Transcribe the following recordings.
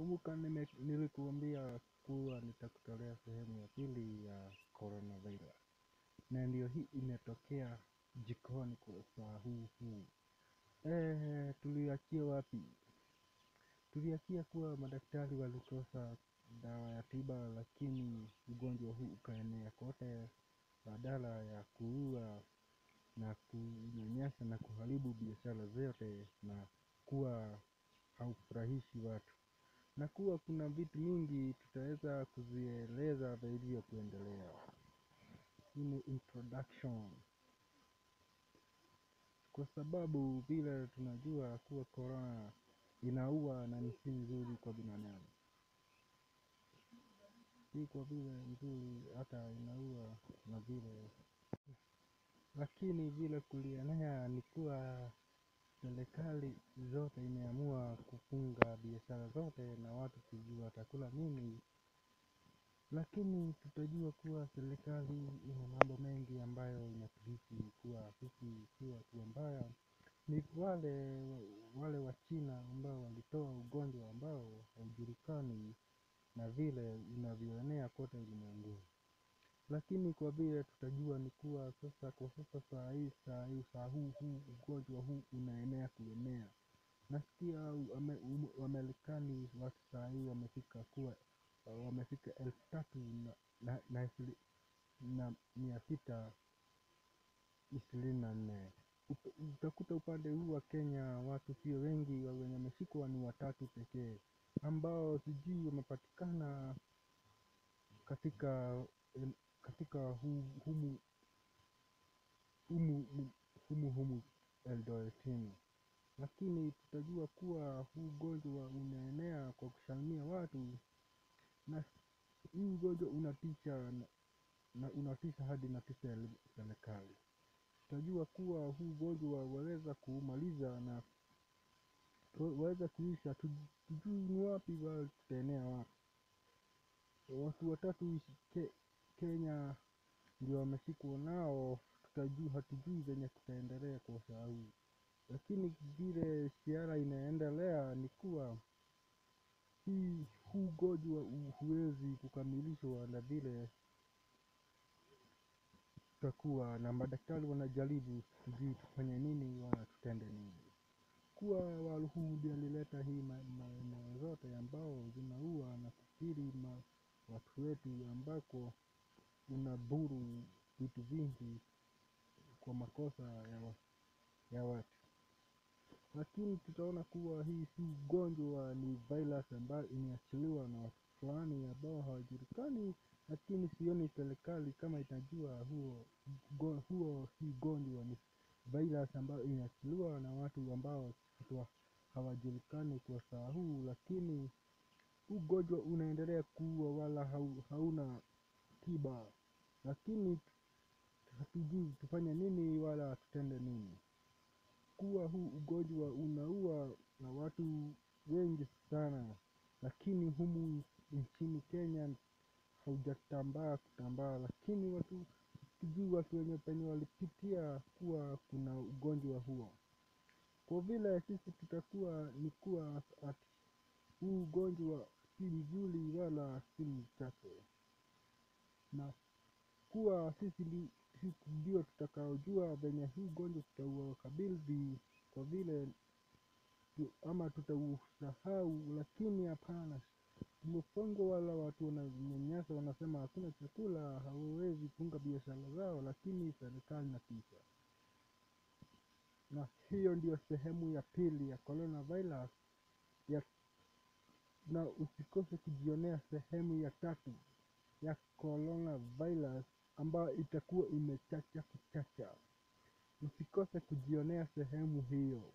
Kumbuka nilikuambia kuwa nitakutolea sehemu ya pili ya coronavirus. Na ndio hii imetokea jikoni kwa saa huu. Tuliachia wapi? Tuliachia kuwa madaktari walikosa dawa ya tiba, lakini ugonjwa huu ukaenea kote badala ya kuua na kunyanyasa na kuharibu biashara zote na kuwa haufurahishi watu. Na kuwa kuna vitu mingi tutaweza kuzieleza zaidi ya kuendelea. Hii ni introduction. Kwa sababu vile tunajua kuwa corona inaua na ni si nzuri kwa binadamu. Si kwa vile nzuri hata inaua na vile. Lakini vile kulienea ni kuwa serikali zote imeamua kufunga biashara zote na watu sijui watakula nini. Lakini tutajua kuwa serikali ina mambo mengi ambayo inatuhisi kuwa sisi si watu wabaya. Ni wale wa China ambao walitoa ugonjwa ambao haujulikani na vile unavyoenea kote ulimwenguni. Lakini kwa vile tutajua ni kuwa sasa kwa sasa saa huu ugonjwa huu unaenea kuenea. Nasikia Wamarekani watu saa hii wamefika 3,624. Utakuta upande huu wa Kenya watu sio wengi, wenye wameshikwa ni 3 pekee, ambao sijui wamepatikana katika humu Eldoretini. Lakini tutajua kuwa huu ugonjwa unaenea kwa kusalimia watu, na huu ugonjwa unatisha na unatisha hadi na serikali. Tutajua kuwa huu ugonjwa waweza kuumaliza na waweza kuisha, tujui ni wapi wala tutaenea wapi. Watu 3 Kenya ndio wameshikwa nao, hatujui venye kutaendelea kwa saa hii. Lakini vile siara inaendelea ni kuwa huu ugonjwa huwezi kukamilishwa na vile tutakuwa na madaktari wanajaribu sijui tufanye nini wala tutende nini. Kuwa Walhudi alileta hii maeneo zote ambao zinaua na kukiri watu wetu, ambako unadhuru vitu vingi kwa makosa ya watu. Lakini tutaona kuwa hii si ugonjwa, ni virus ambayo imeachiliwa na watu fulani ambao hawajulikani. Lakini sioni serikali kama itajua huo si ugonjwa, ni virus ambayo imeachiliwa na watu ambao hawajulikani kwa saa huu. Lakini ugonjwa unaendelea kuua wala hauna tiba. Lakini hatujui tufanye nini wala tutende nini. Kuwa huu ugonjwa unaua na watu wengi sana, lakini humu nchini Kenya haujatambaa. Lakini watu wenye penye walipitia kuwa kuna ugonjwa huo. Kwa vile sisi tutakuwa ni kuwa ati huu ugonjwa si mzuri wala si mchache, na kuwa sisi ndio tutakaojua venye huu ugonjwa tutaukabili. Kwa vile ama tutausahau, lakini hapana, tumefungwa. Wala watu wananyanyasa, wanasema hakuna chakula, hawawezi funga biashara zao, lakini serikali inatisha. Na hiyo ndio sehemu ya pili ya coronavirus na usikose kujionea sehemu ya 3 ya coronavirus ambayo itakuwa imechacha kuchacha. Usikose kujionea sehemu hiyo.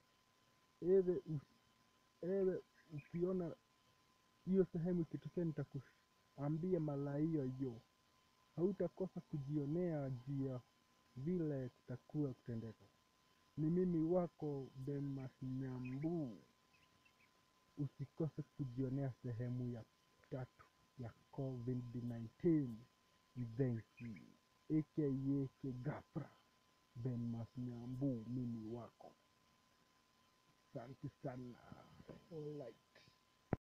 Ewe ukiona hiyo sehemu ikitokea, nitakuambia mara hiyo. Hautakosa kujionea juu ya vile kutakuwa kutendeka. Ni mimi wako Denmas Nyambu. Usikose kujionea sehemu ya 3 ya COVID-19 event, aka Kigafra. Denmas Nyambu, mimi wako. Asante sana. Alright.